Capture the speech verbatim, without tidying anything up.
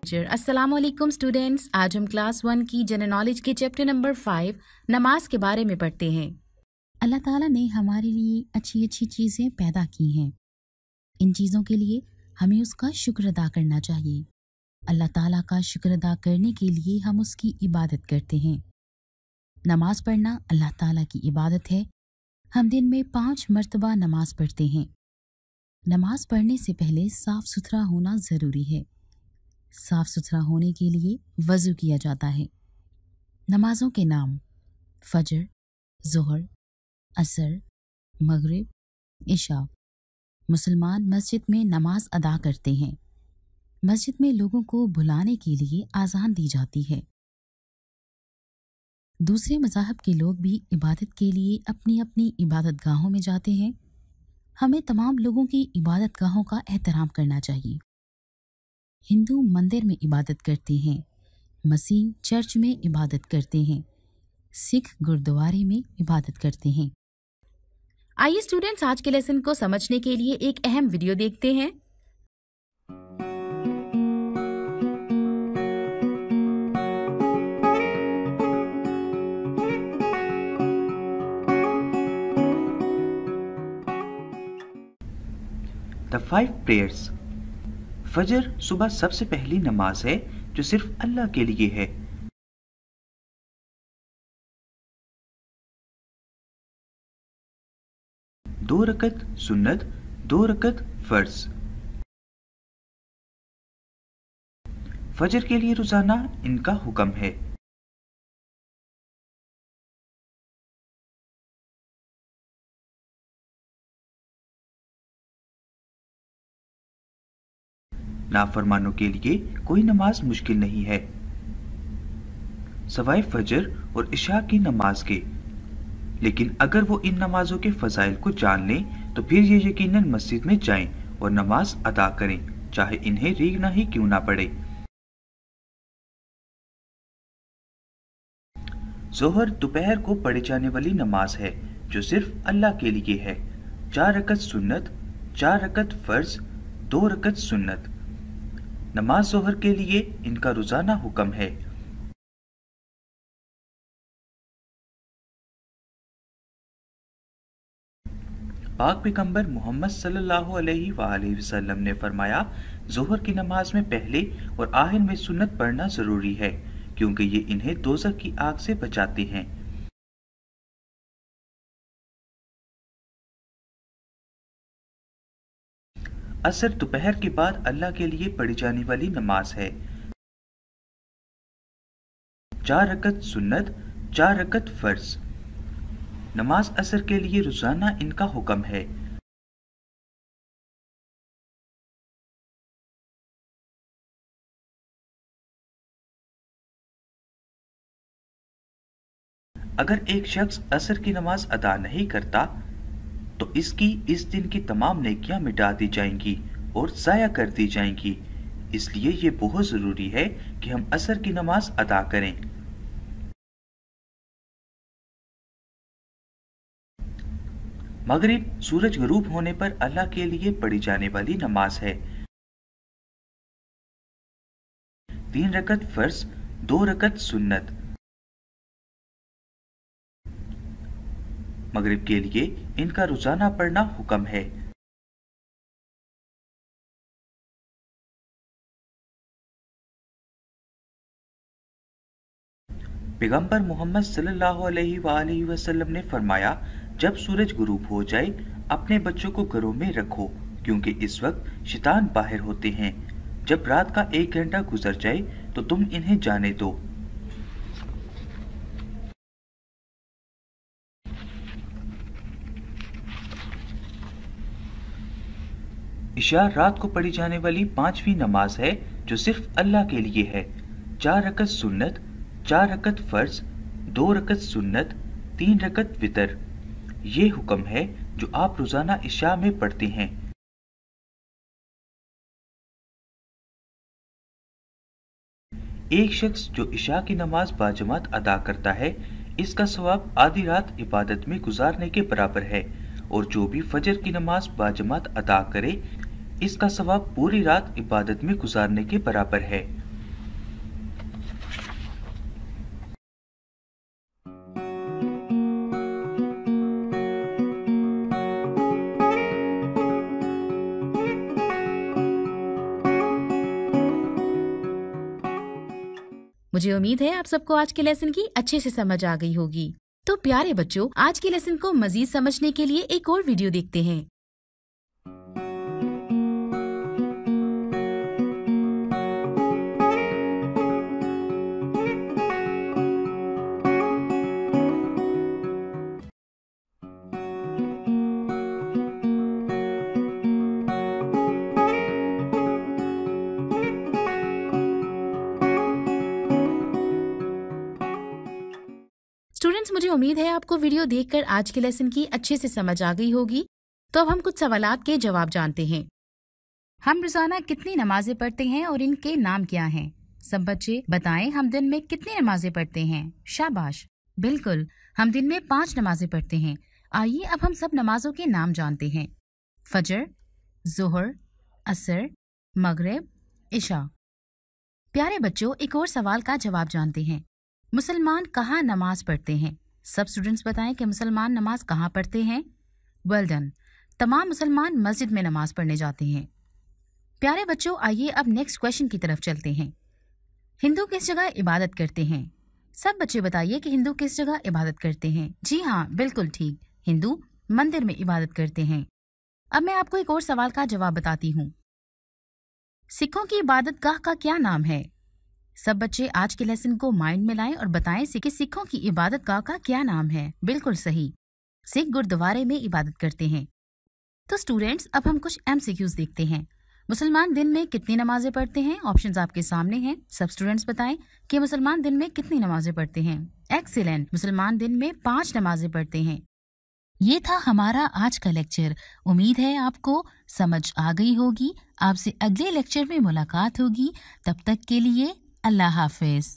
अस्सलाम वालेकुम स्टूडेंट्स। आज हम क्लास वन की जनरल नॉलेज के चैप्टर नंबर फाइव नमाज के बारे में पढ़ते हैं। अल्लाह ताला ने हमारे लिए अच्छी अच्छी चीज़ें पैदा की हैं। इन चीज़ों के लिए हमें उसका शुक्र अदा करना चाहिए। अल्लाह ताला का शुक्र अदा करने के लिए हम उसकी इबादत करते हैं। नमाज पढ़ना अल्लाह ताला की इबादत है। हम दिन में पाँच मर्तबा नमाज पढ़ते हैं। नमाज पढ़ने से पहले साफ सुथरा होना ज़रूरी है। साफ सुथरा होने के लिए वज़ू किया जाता है। नमाजों के नाम फजर, ज़ोहर, असर, मगरिब, इशा। मुसलमान मस्जिद में नमाज अदा करते हैं। मस्जिद में लोगों को बुलाने के लिए आज़ान दी जाती है। दूसरे मज़ाहब के लोग भी इबादत के लिए अपनी अपनी इबादत गाहों में जाते हैं। हमें तमाम लोगों की इबादत गाहों का एहतराम करना चाहिए। हिंदू मंदिर में इबादत करते हैं, मसीह चर्च में इबादत करते हैं, सिख गुरुद्वारे में इबादत करते हैं। आइए स्टूडेंट्स, आज के लेसन को समझने के लिए एक अहम वीडियो देखते हैं। The five prayers. फजर सुबह सबसे पहली नमाज है जो सिर्फ अल्लाह के लिए है। दो रकत सुन्नत, दो रकत फर्ज। फजर के लिए रोजाना इनका हुक्म है। नाफरमानों के लिए कोई नमाज मुश्किल नहीं है, सवाए फजर और इशा की नमाज के। लेकिन अगर वो इन नमाजों के फजाइल को जान लें तो फिर ये यकीनन मस्जिद में जाएं और नमाज अदा करें, चाहे इन्हें रीगना ही क्यों ना पड़े। जोहर दोपहर को पढ़ी जाने वाली नमाज है जो सिर्फ अल्लाह के लिए है। चार रकत सुन्नत, चार रकत फर्ज, दो रकत सुन्नत। नमाज जोहर के लिए इनका रोजाना हुक्म है। पाक पैगंबर मोहम्मद सल्लल्लाहु अलैहि वसल्लम ने फरमाया, जोहर की नमाज में पहले और आखिर में सुन्नत पढ़ना जरूरी है क्योंकि ये इन्हें दोज़ख की आग से बचाते हैं। असर दोपहर के बाद अल्लाह के लिए पढ़ी जाने वाली नमाज है। चार रकत सुन्नत, चार रकत फर्ज। नमाज असर के लिए रोजाना इनका हुक्म है। अगर एक शख्स असर की नमाज अदा नहीं करता तो इसकी इस दिन की तमाम नेकियां मिटा दी जाएंगी और ज़ाया कर दी जाएंगी। इसलिए ये बहुत ज़रूरी है कि हम असर की नमाज अदा करें। मगरिब सूरज गरूब होने पर अल्लाह के लिए पढ़ी जाने वाली नमाज है। तीन रकत फर्ज, दो रकत सुन्नत। मगरिब के लिए इनका रोजाना पढ़ना हुक्म है। पैगंबर मोहम्मद सल्लल्लाहु अलैहि वसल्लम ने फरमाया, जब सूरज गुरूब हो जाए अपने बच्चों को घरों में रखो क्योंकि इस वक्त शैतान बाहर होते हैं। जब रात का एक घंटा गुजर जाए तो तुम इन्हें जाने दो। इशा रात को पढ़ी जाने वाली पांचवी नमाज है जो सिर्फ अल्लाह के लिए है। चार रकत सुन्नत, चार रकत फर्ज, दो रकत सुन्नत, तीन रकत वितर। ये हुक्म है जो आप रोजाना इशा में पढ़ते हैं। एक शख्स जो इशा की नमाज बाजमात अदा करता है, इसका सवाब आधी रात इबादत में गुजारने के बराबर है, और जो भी फजर की नमाज बाजमात अदा करे, इसका सवाब पूरी रात इबादत में गुजारने के बराबर है। मुझे उम्मीद है आप सबको आज के लेसन की अच्छे से समझ आ गई होगी। तो प्यारे बच्चों, आज के लेसन को मजीद समझने के लिए एक और वीडियो देखते हैं। स्टूडेंट्स, मुझे उम्मीद है आपको वीडियो देखकर आज के लेसन की अच्छे से समझ आ गई होगी। तो अब हम कुछ सवालात के जवाब जानते हैं। हम रोजाना कितनी नमाजें पढ़ते हैं और इनके नाम क्या हैं? सब बच्चे बताएं, हम दिन में कितनी नमाजें पढ़ते हैं? शाबाश, बिल्कुल, हम दिन में पांच नमाजें पढ़ते हैं। आइए अब हम सब नमाजों के नाम जानते हैं। फजर, जोहर, असर, मगरिब, इशा। प्यारे बच्चों, एक और सवाल का जवाब जानते हैं। मुसलमान कहाँ नमाज पढ़ते हैं? सब स्टूडेंट्स बताएं कि मुसलमान नमाज कहाँ पढ़ते हैं। वेल डन, तमाम मुसलमान मस्जिद में नमाज पढ़ने जाते हैं। प्यारे बच्चों, आइए अब नेक्स्ट क्वेश्चन की तरफ चलते हैं। हिंदू किस जगह इबादत करते हैं? सब बच्चे बताइए कि हिंदू किस जगह इबादत करते हैं। जी हाँ, बिल्कुल ठीक, हिंदू मंदिर में इबादत करते हैं। अब मैं आपको एक और सवाल का जवाब बताती हूँ। सिखों की इबादत गाह का क्या नाम है? सब बच्चे आज के लेसन को माइंड में लाएं और बताएं कि सिखों की इबादत गाह का क्या नाम है। बिल्कुल सही, सिख गुरुद्वारे में इबादत करते हैं। तो स्टूडेंट्स, अब हम कुछ एमसीक्यूज देखते हैं। मुसलमान दिन में कितनी नमाजें पढ़ते हैं? ऑप्शंस आपके सामने हैं। सब स्टूडेंट्स बताएं कि मुसलमान दिन में कितनी नमाजें पढ़ते हैं। एक्सीलेंट, मुसलमान दिन में पांच नमाजें पढ़ते हैं। ये था हमारा आज का लेक्चर। उम्मीद है आपको समझ आ गई होगी। आपसे अगले लेक्चर में मुलाकात होगी। तब तक के लिए अल्लाह हाफिज।